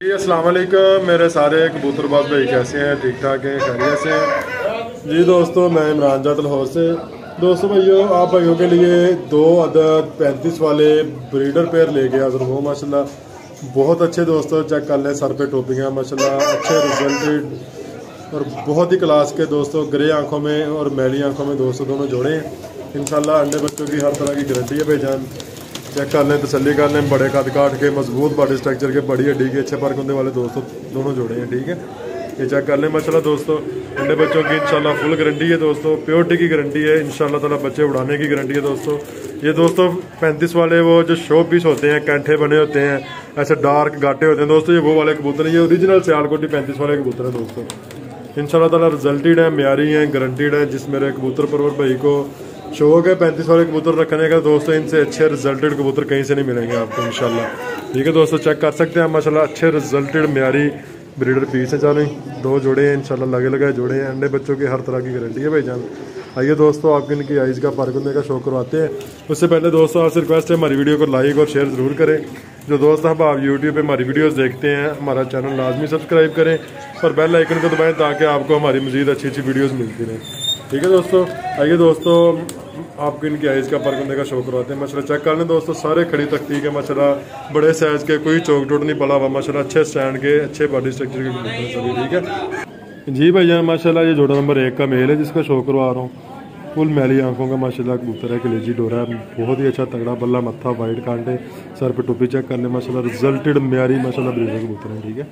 जी अस्सलाम वालेकुम मेरे सारे कबूतरबाज भाई कैसे हैं, ठीक ठाक हैं, खैरियत से हैं जी। दोस्तों मैं इमरान जात लाहौर से। दोस्तों भाइयों, आप भाइयों के लिए 2 अदद 35 वाले ब्रीडर पेयर लेके हाजिर हूँ। माशाल्लाह बहुत अच्छे दोस्तों, चेक कर लें, सर पे टोपियाँ माशाल्लाह अच्छे रिजल्टेड और बहुत ही क्लास के दोस्तों। ग्रे आंखों में और मैली आंखों में दोस्तों दोनों जोड़े हैं। इंशाल्लाह अंडे बच्चों की हर तरह की गारंटी है भाईजान। चेक कर लें, तसल्ली कर लें। बड़े कद काट के मजबूत बॉडी स्ट्रक्चर के, बड़ी हड्डी के, अच्छे परखुंदे वाले दोस्तों दोनों जोड़े हैं, ठीक है। ये चेक कर लें माशाल्लाह दोस्तों। अंडे बच्चों की इंशाल्लाह फुल गारंटी है दोस्तों, प्योरिटी की गारंटी है इंशाल्लाह ताला, बच्चे उड़ाने की गारंटी है दोस्तों। ये दोस्तों 35 वाले वो जो शो पीस होते हैं, कैंठे बने होते हैं, ऐसे डार्क गाटे होते हैं दोस्तों, ये वो वाले कबूतर हैं। ये ओरिजिनल सियालकोटी 35 वाले कबूतर हैं दोस्तों। इंशाल्लाह ताला रिजल्टेड है, म्यारी हैं, गारंटीड है। जिस मेरे कबूतर परवर भाई को शौक है 35 वाले कबूतर रखने का दोस्तों, इनसे अच्छे रिजल्टेड कबूतर कहीं से नहीं मिलेंगे आपको इंशाल्लाह, ठीक है दोस्तों। चेक कर सकते हैं माशाल्लाह, अच्छे रिजल्टेड म्यारी ब्रीडर पीस है। चलें, 2 जोड़े हैं इंशाल्लाह, लगे लगाए जोड़े हैं। अंडे बच्चों की हर तरह की गारंटी है भाईजान। आइए दोस्तों, आपको इनकी आइज़ का परखुंदे का शौक करवाते हैं। उससे पहले दोस्तों आपसे रिक्वेस्ट है, हमारी वीडियो को लाइक और शेयर ज़रूर करें। जो दोस्त आप यूट्यूब पे हमारी वीडियोस देखते हैं, हमारा चैनल लाजमी सब्सक्राइब करें और बेल आइकन को दबाएं ताकि आपको हमारी मज़ीद अच्छी अच्छी वीडियोस मिलती रहें, ठीक है दोस्तों। आइए दोस्तों, आपको इनकी आइज़ का परखुंदे का शौक करवाते हैं माशाल्लाह। चेक कर लें दोस्तों, सारे खड़ी तख्ती के माशाल्लाह, बड़े साइज़ के, कोई चौक टूट नहीं पड़ा हुआ माशाल्लाह, अच्छे स्टैंड के, अच्छे बॉडी स्ट्रक्चर के कबूतर हैं सभी, ठीक है जी भैया। माशाल्लाह ये जोड़ा नंबर 1 का मेल है जिसका शौक करवा रहा हूँ। फुल मैली आंखों का माशाल्लाह कबूतर है, कलेजी डोरा है, बहुत ही अच्छा तगड़ा बल्ला मत्था, वाइट कांटे, सर पे टोपी। चेक कर लें माशाल्लाह, रिजल्टेड म्यारी माशाल्लाह ब्रीडर कबूतर है, ठीक है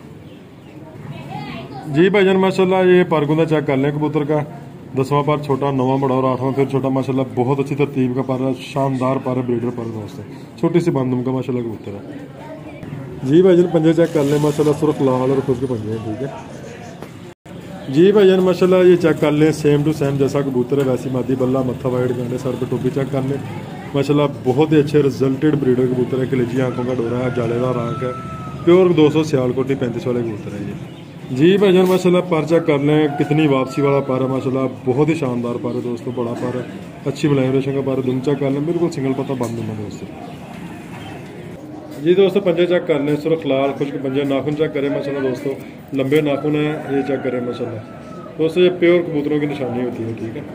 जी भाईजान। माशाल्लाह ये परखुंदा चेक कर लें कबूतर का, 10वां पर छोटा, 9वां बड़ा और 8वां फिर छोटा माशाल्लाह, बहुत अच्छी तरतीब का पर, शानदार पर ब्रीडर पर दोस्तों, छोटी सी बंदूम का माशाल्लाह कबूतर है जी भाईजान। पंजे चेक कर लें माशाल्लाह, सुर्ख लाल और खुश्क पंजे हैं, ठीक है जी भाईजान। माशाल्लाह ये चेक कर लें, सेम टू सेम जैसा कबूतर है वैसी मादी, बल्ला मत्था, वाइट कांटे, सर पे टोपी। चेक कर लें माशाल्लाह, बहुत ही अच्छे रिजल्टेड ब्रीडर कबूतर है, कलेजी आंखों का डोरा है, जालेदार आंख है, प्योर 200 सियालकोटी 35 वाले कबूतर है ये जी भाईजान। माशाल्लाह पर चेक कर लें, कितनी वापसी वाला पर है माशाल्लाह, बहुत ही शानदार पर है दोस्तों, बड़ा पर है, अच्छी वैल्यूएशन का पर है। दुम चेक कर लें, बिल्कुल सिंगल पता बंद है दोस्तों जी। दोस्तों पंजे चेक कर लें, सुर्ख लाल खुश्क पंजे। नाखून चेक करें माशाल्लाह दोस्तों, लंबे नाखून है, ये चेक करें माशाल्लाह दोस्तों, ये प्योर कबूतरों की निशानी होती है, ठीक है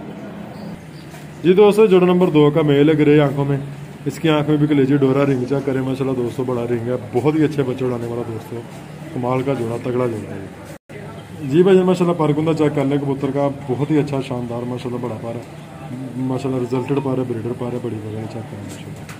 जी। दोस्तों जोड़ा नंबर 2 का मेल है, ग्रे आंखों में, इसकी आंख में भी कलेजी डोरा। रिंग चेक करें माशाल्लाह दोस्तों, बड़ा रिंग है, बहुत ही अच्छे बच्चे उड़ाने वाला दोस्तों, कमाल का जोड़ा, तगड़ा जोड़ा है जी भाई। माशाल्लाह परखुंदा चेक कर लें कबूतर का, बहुत ही अच्छा शानदार माशाल्लाह बड़ा पर है माशाल्लाह, रिजल्टेड पर है, ब्रीडर पर है, बड़ी वगैरह चेक करें माशाल्लाह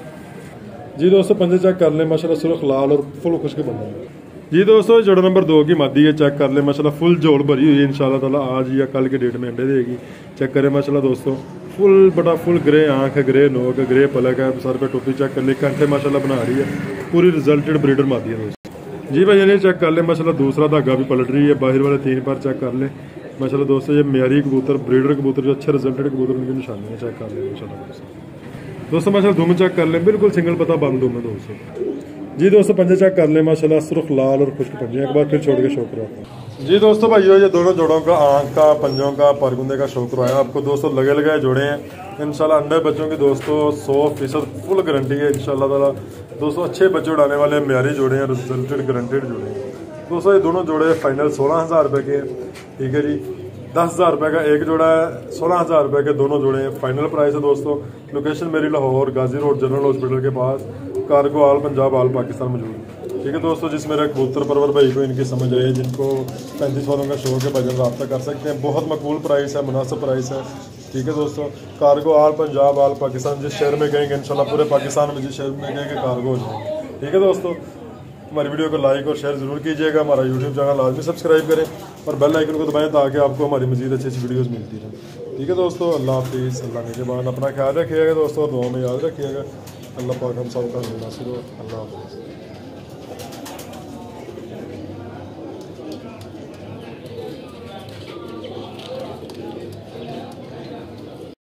जी। दोस्तों पंजे चेक कर लें माशाल्लाह, सुर्ख लाल और फुल खुश्क बंदा है जी। दोस्तों जोड़ा नंबर 2 की मादी है, चेक कर लें माशाल्लाह, फुल जोड़ भरी हुई है इंशाल्लाह ताला, आज या कल के डेट में अंडे देगी। चेक करें माशाल्लाह दोस्तों, फुल बड़ा फुल ग्रे आंख है, ग्रे नोक है, ग्रे पलक है, सर पे टोपी। चेक कर ले, कंठे माशाल्लाह बना रही है, पूरी रिजल्टेड ब्रीडर मादी है दोस्तों जी भाई। ये चेक कर ले माशाल्लाह, दूसरा धागा भी पलट रही है, बाहर वाले 3 पर चेक कर ले माशाल्लाह दोस्तों। ये म्यारी कबूतर, ब्रीडर कबूतर, जो अच्छे रिजल्टेड कबूतर उनकी निशानी है, चेक कर ले माशाल्लाह दोस्तों माशाल्लाह। धूम चेक कर लें, बिल्कुल सिंगल पता बंद धूम है दोस्तों जी। दोस्तों पंजे चेक कर लें माशाल्लाह, सुर्ख लाल और खुश्क पंजे। एक बार फिर छोड़ के शौक करवाता हूँ जी। दोस्तों भाइयों, ये दोनों जोड़ों का आंख का, पंजों का, परखुंदे का शौक करवाया आपको दोस्तों, लगे लगाए जोड़े हैं इंशाल्लाह। अंडे बच्चों की दोस्तों 100% फुल गारंटी है इंशाल्लाह ताला दोस्तों। अच्छे बच्चे उड़ाने वाले म्यारी जोड़े हैं, रिजल्टेड गारंटेड जोड़े हैं दोस्तों। ये दोनों जोड़े फाइनल 16,000 रुपये के, ठीक है जी। 10,000 रुपये का एक जोड़ा है, 16,000 रुपये के दोनों जोड़े हैं, फाइनल प्राइस है दोस्तों। लोकेशन मेरी Lahore Ghazi road general hospital के पास, cargo all Punjab all Pakistan मौजूद है, ठीक है दोस्तों। जिस मेरे कबूतर परवर भाई को इनकी समझ आई, जिनको 35 वालों का शौक है, भजन रब्ता कर सकते हैं, बहुत मकबूल प्राइस है, मुनासिब प्राइस है, ठीक है दोस्तों। Cargo all Punjab all Pakistan, जिस शहर में कहेंगे इंशाल्लाह पूरे पाकिस्तान में जिस शहर में कहेंगे कार्गो हो जाएंगे, ठीक है दोस्तों। हमारी वीडियो को लाइक और शेयर ज़रूर कीजिएगा, हमारा यूट्यूब चैनल लाजमी सब्सक्राइब करें और बेल आइकन को दबाएं ताकि आपको हमारी मज़ीद अच्छी अच्छी वीडियोस मिलती रहें, ठीक है दोस्तों। अल्लाह हाफिज़, अल्लाह के बाद अपना ख्याल रखिएगा दोस्तों, दुआ में याद रखिएगा। अल्लाह पाक हम सब का नासिर हो। अल्लाह हाफिज़।